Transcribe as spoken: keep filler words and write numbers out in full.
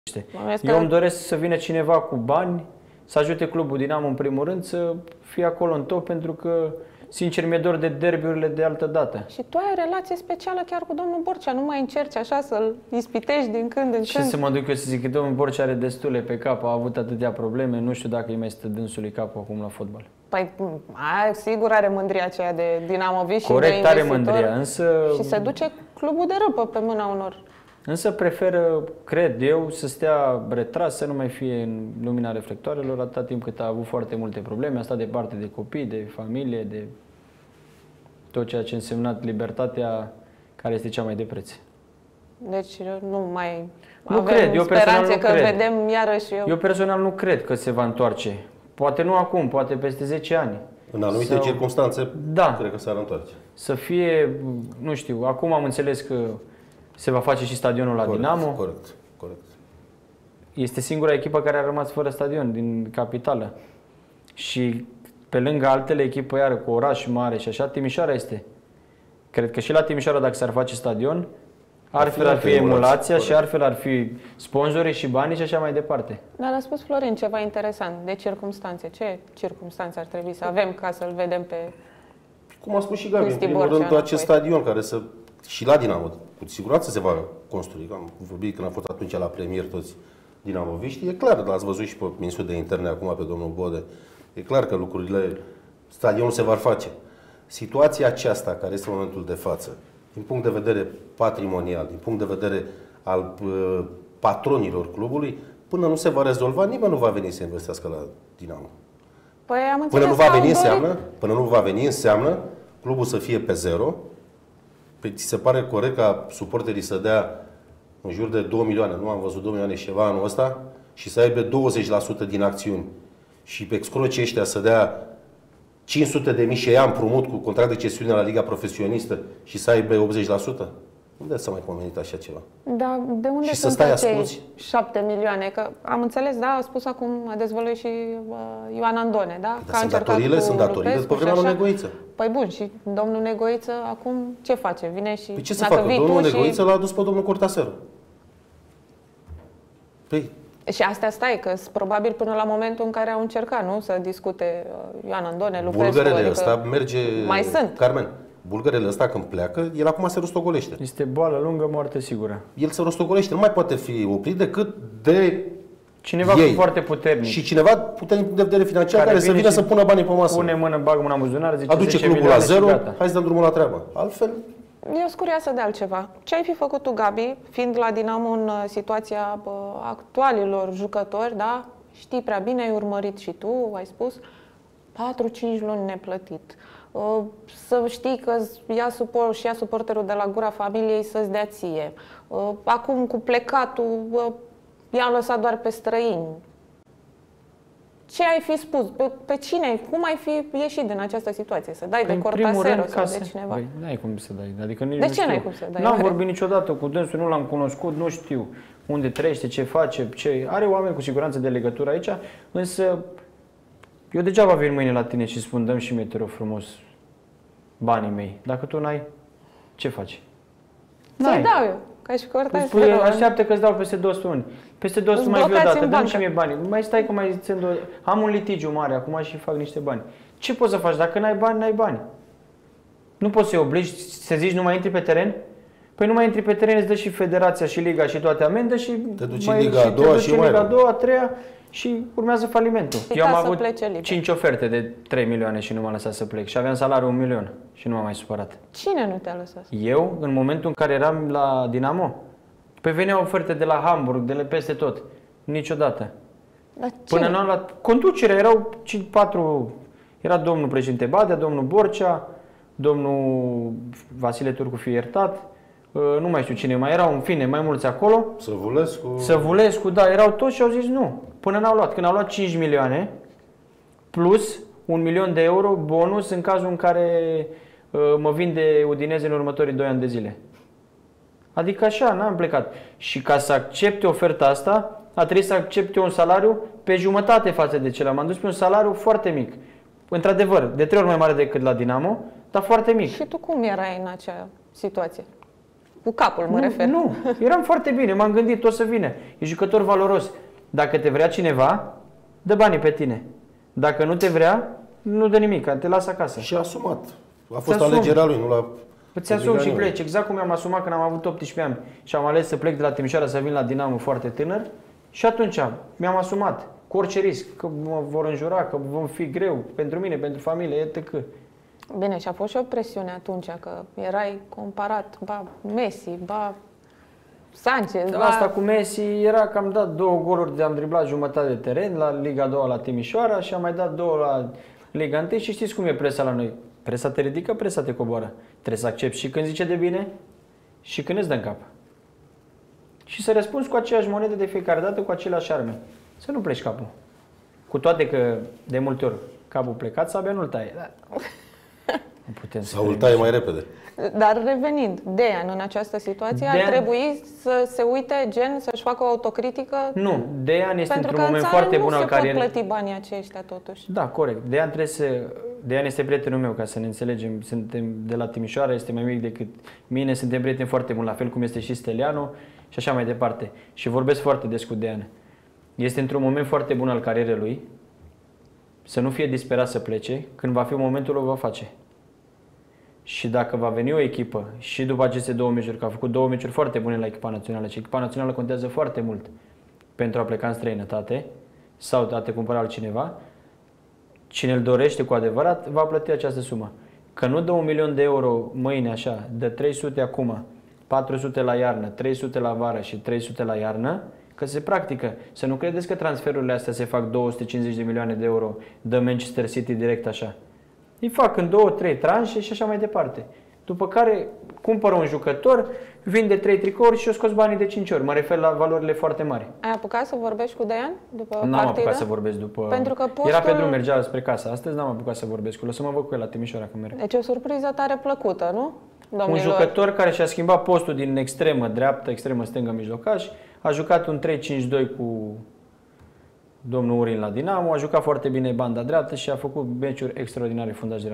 Eu îmi doresc să vină cineva cu bani, să ajute clubul Dinamo în primul rând să fie acolo în top, pentru că sincer mi-e dor de derbiurile de altă dată. Și tu ai o relație specială chiar cu domnul Borcea, nu mai încerci așa să-l ispitești din când în Și când? să mă duc eu să zic că domnul Borcea are destule pe cap, a avut atâtea probleme, nu știu dacă îi mai stă dânsului capul acum la fotbal. Păi, ai, sigur are mândria aceea de dinamovist și corect, de are investitor. mândria, însă... Și se duce clubul de râpă pe mâna unor. Însă preferă, cred eu, să stea retras, să nu mai fie în lumina reflectoarelor atâta timp cât a avut foarte multe probleme, a stat departe de copii, de familie, de tot ceea ce a însemnat libertatea care este cea mai de preț. Deci nu mai nu avem cred, eu speranțe nu că cred. vedem iarăși... Eu... eu personal nu cred că se va întoarce. Poate nu acum, poate peste zece ani. În anumite Sau... circunstanțe, da. cred că s-ar întoarce. Să fie, nu știu, acum am înțeles că se va face și stadionul la corect, Dinamo. Corect, corect. Este singura echipă care a rămas fără stadion din capitală. Și pe lângă altele echipă iară cu oraș mare și așa, Timișoara este. Cred că și la Timișoara, dacă s-ar face stadion, altfel ar fi emulația și altfel ar fi sponsorii și banii și așa mai departe. Dar a spus Florin ceva interesant de circumstanțe. Ce circumstanțe ar trebui să avem ca să-l vedem pe... Cum a spus și Gabi, în primul rând, acest stadion care să... Și la Dinamo, cu siguranță se va construi. Am vorbit când am fost atunci la premier toți dinamoviștii. E clar, l-ați văzut și pe ministrul de interne acum, pe domnul Bode. E clar că lucrurile, stadionul se va face. Situația aceasta, care este în momentul de față, din punct de vedere patrimonial, din punct de vedere al uh, patronilor clubului, până nu se va rezolva, nimeni nu va veni să investească la Dinamo. Păi am până nu va veni înseamnă, până nu va veni înseamnă clubul să fie pe zero. Păi ți se pare corect ca suporterii să dea în jur de două milioane, nu am văzut două milioane și ceva anul ăsta, și să aibă douăzeci la sută din acțiuni și pe excrocii ăștia să dea cinci sute de mii și ea împrumut cu contract de cesiune la Liga Profesionistă și să aibă optzeci la sută? Unde s-a mai pomenit așa ceva? Da, de unde și sunt să stai acei asculți? șapte milioane? Că am înțeles, da, a spus acum, a dezvăluit și uh, Ioan Andone, da? Că sunt datoriile, sunt datoriile pe vremea lui Negoiță. Păi bun, și domnul Negoiță acum ce face? Vine și... Păi ce să facă? Domnul Negoiță și... l-a adus pe domnul Cortaseru. Păi... Și astea stai, că probabil până la momentul în care au încercat, nu? Să discute Ioan Andone, Lupescu. Bulgărele adică ăsta merge... Mai sunt. Carmen, bulgărele ăsta când pleacă, el acum se rostogolește. Este boală lungă, moarte sigură. El se rostogolește, nu mai poate fi oprit decât de cineva ei. Cu foarte puternic. Și cineva puternic din de vedere financiar care, care să vină să pună banii pe masă. Pune mână, bagă mâna în buzunar, zice aduce clubul la zero, hai să dăm drumul la treabă. Altfel... Eu sunt curioasă de altceva. Ce ai fi făcut tu, Gabi, fiind la Dinamo în situația bă, actualilor jucători, da? Știi prea bine, ai urmărit și tu, ai spus, patru cinci luni neplătit. Să știi că ia suport, și ia suporterul de la gura familiei să-ți dea ție. Acum cu plecatul i-am lăsat doar pe străini. Ce ai fi spus? Pe, pe cine? Cum ai fi ieșit din această situație? Să dai de Cortasero sau de cineva? Păi, n-ai cum să dai. Adică nici de nu ce n-ai cum să dai? N-am vorbit niciodată cu dânsul, nu l-am cunoscut, nu știu unde trăiește, ce face, ce... Are oameni cu siguranță de legătură aici, însă eu degeaba vin mâine la tine și spun, dăm și mie, te rog frumos, banii mei. Dacă tu n-ai, ce faci? Să-i dau eu. Ca și Cortasero. Spui, așteaptă că îți dau peste două luni. Peste două luni mai vii odată, dăm și mie bani. Mai stai că mai țin două... Am un litigiu mare acum și fac niște bani. Ce poți să faci? Dacă n-ai bani, n-ai bani. Nu poți să-i obligi să zici nu mai intri pe teren? Păi nu mai intri pe teren, îți dă și federația și liga și toate amendă și te duci în liga a doua și mai liga a doua, a treia și urmează falimentul. Și eu am avut cinci oferte de trei milioane și nu m-a lăsat să plec și aveam salariul un milion și nu m-am mai supărat. Cine nu te-a lăsat? Eu, în momentul în care eram la Dinamo, pe veneau oferte de la Hamburg, de la peste tot. Niciodată. Până nu am luat conducerea, erau cinci patru, era domnul președinte Badea, domnul Borcea, domnul Vasile Turcu, fie iertat, nu mai știu cine mai erau, în fine, mai mulți acolo. Săvulescu. Săvulescu, da, erau toți și au zis nu. Până n-au luat. Când au luat cinci milioane, plus un milion de euro bonus în cazul în care uh, mă vinde Udineze în următorii doi ani de zile. Adică așa, n-am plecat. Și ca să accepte oferta asta, a trebuit să accepte un salariu pe jumătate față de celălalt. M-am dus pe un salariu foarte mic. Într-adevăr, de trei ori mai mare decât la Dinamo, dar foarte mic. Și tu cum erai în acea situație? Cu capul, mă nu, refer. Nu, eram foarte bine, m-am gândit, o să vină. E jucător valoros. Dacă te vrea cineva, dă banii pe tine. Dacă nu te vrea, nu dă nimic, te lasă acasă. Și a asumat. A fost alegerea lui, nu la... Îți asumi și pleci, exact cum mi-am asumat când am avut optsprezece ani și am ales să plec de la Timișoara să vin la Dinamo foarte tânăr și atunci mi-am asumat cu orice risc, că mă vor înjura, că vom fi greu pentru mine, pentru familie, et cetera. Bine, și a fost și o presiune atunci, că erai comparat, ba Messi, ba Sanchez, ba... Asta cu Messi era că am dat două goluri, de am driblat jumătate de teren la Liga a doua la Timișoara și am mai dat două la Liga unu și știți cum e presa la noi. Presa te ridică, presa te coboară. Trebuie să accepti și când zice de bine și când îți dă în cap. Și să răspunzi cu aceeași monedă de fiecare dată, cu aceleași arme. Să nu pleci capul. Cu toate că, de multe ori, capul plecat, sabia nu-l taie. Nu putem sau îl taie mai repede. Dar revenind, Dejan în această situație Dejan... ar trebui să se uite, gen, să-și facă o autocritică? Nu, Dejan este într-un moment foarte bun al carierei. Pentru că nu se pot plăti banii aceștia totuși. Da, corect. Dejan trebuie să... Dejan este prietenul meu, ca să ne înțelegem. Suntem de la Timișoara, este mai mic decât mine, suntem prieteni foarte buni, la fel cum este și Steliano și așa mai departe. Și vorbesc foarte des cu Dejan. Este într-un moment foarte bun al carierei lui, să nu fie disperat să plece, când va fi momentul, o va face. Și dacă va veni o echipă și după aceste două meciuri, că a făcut două meciuri foarte bune la echipa națională și echipa națională contează foarte mult pentru a pleca în străinătate sau a te cumpăra altcineva, cine îl dorește cu adevărat va plăti această sumă. Că nu dă un milion de euro mâine așa, dă trei sute acum, patru sute la iarnă, trei sute la vară și trei sute la iarnă, că se practică. Să nu credeți că transferurile astea se fac două sute cincizeci de milioane de euro, dă Manchester City direct așa. Îi fac în două, trei tranșe și așa mai departe. După care cumpără un jucător, vinde trei tricouri și o scoți banii de cinci ori. Mă refer la valorile foarte mari. Ai apucat să vorbești cu Dejan după partidă? N-am apucat să vorbesc după... Pentru că postul... Era pe drum, mergea spre casă. Astăzi n-am apucat să vorbesc cu el. O să mă văd cu el la Timișoara când merg. Deci o surpriză tare plăcută, nu? Domnilor. Un jucător care și-a schimbat postul din extremă dreaptă, extremă stângă, mijlocaș. A jucat un trei cinci doi cu domnul Urin la Dinamo. A jucat foarte bine banda dreaptă și a făcut meciuri extraordinare fundași de